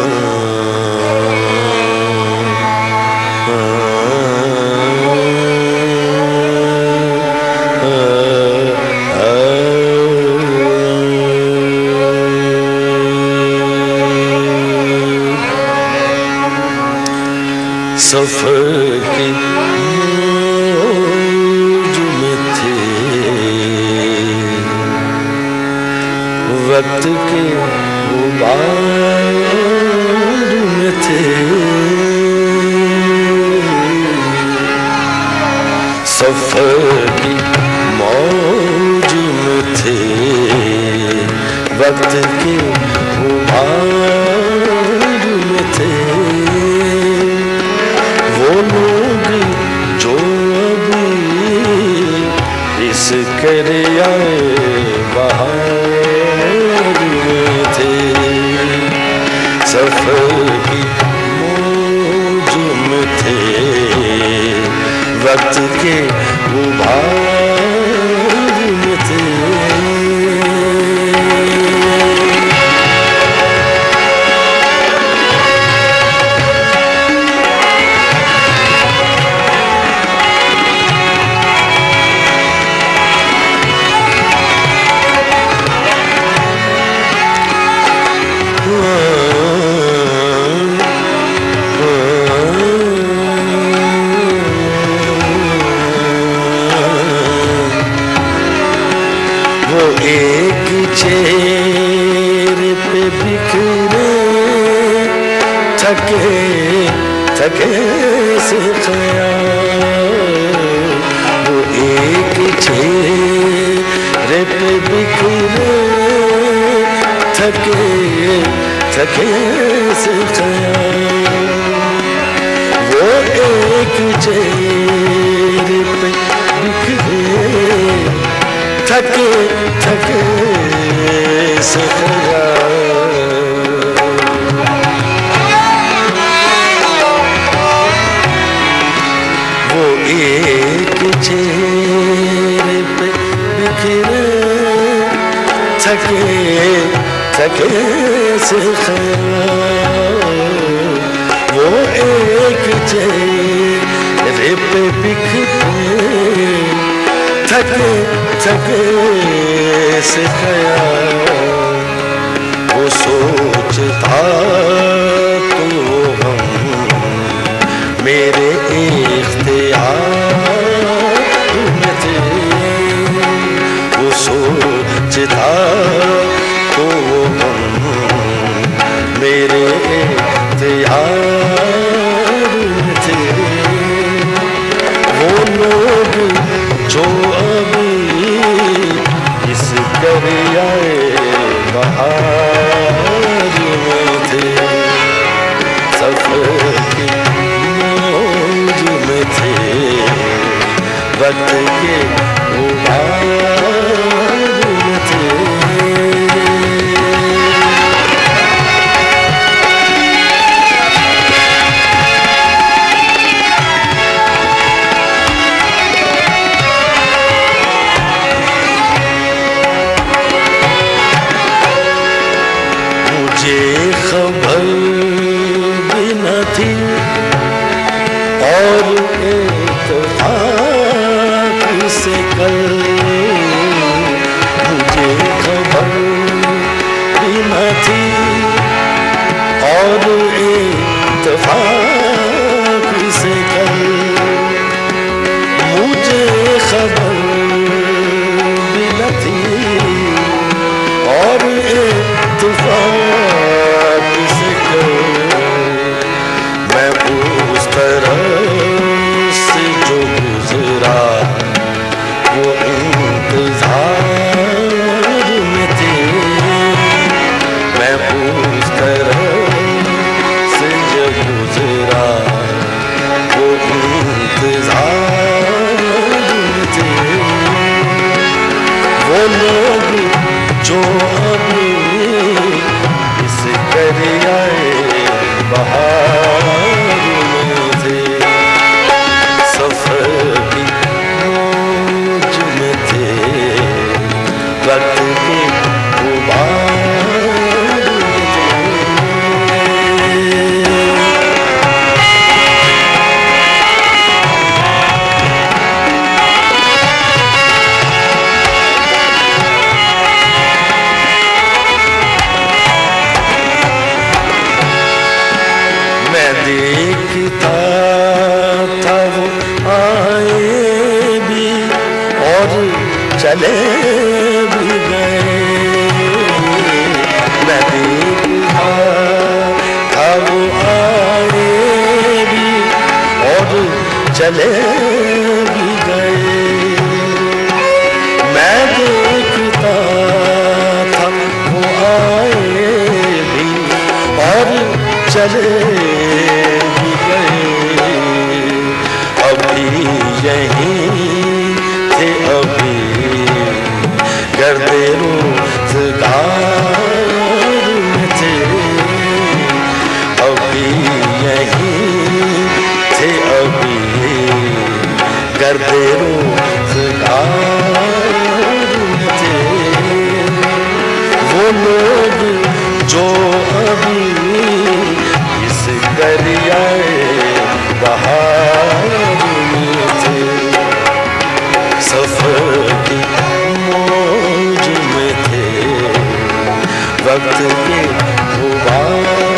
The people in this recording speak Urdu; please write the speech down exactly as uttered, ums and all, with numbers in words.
سفر کی موج میں تھے وقت کے غبار میں تھے سفر کی موج میں تھے وقت کے غبار میں تھے وہ لوگ جو ابھی اس کریائے بہار میں تھے سفر کی موج میں تھے وقت کے غبار میں تھے ایک چہرے پہ بکھرے تھکے تھکے سے خیال وہ ایک چہرے پہ بکھرے تھکے تھکے سے خیال وہ ایک چہرے پہ بکھرے تھکے تھکے سے خیال وہ ایک چہرے پہ بکھرے تھکے تھکے سے خیال وہ ایک چہرے پہ بکھرے تھکے تھکے سے خیال وہ سوچتا تو ہم میرے اختیار میں تھے وہ سوچتا تو ہم میرے اختیار میں تھے وہ لوگ جو ابھی اس کریائے بہار میں تھے سفر کی موج میں تھے وقت کے غبار میں تھے مجھے خبر بھی نہ تھی اور اتفاق سے کل مجھے خبر بھی نہ تھی اور اتفاق سے کل مجھے خبر بھی نہ تھی اور اتفاق سے کل میں اس طرح دیکھتا تھا وہ آئے بھی اور چلے بھی گئے، میں دیکھتا تھا وہ آئے بھی اور چلے بھی گئے، میں دیکھتا تھا وہ آئے بھی اور چلے بھی گئے، ابھی یہیں تھے ابھی گردے روزگار میں تھے، ابھی یہیں تھے ابھی گردے روزگار میں تھے، وہ لوگ جو ابھی اس دریائے بہار میں تھے، سفر کی موج میں تھے، وقت کے غبار